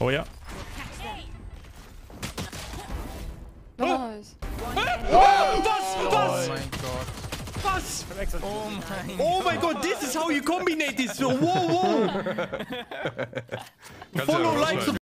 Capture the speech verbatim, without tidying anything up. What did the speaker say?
Oh ja. Nice. Oh, was? Was? Oh mein Gott. Was? Oh mein Oh mein Gott, this is how you combinate this. Whoa, whoa. Follow, like,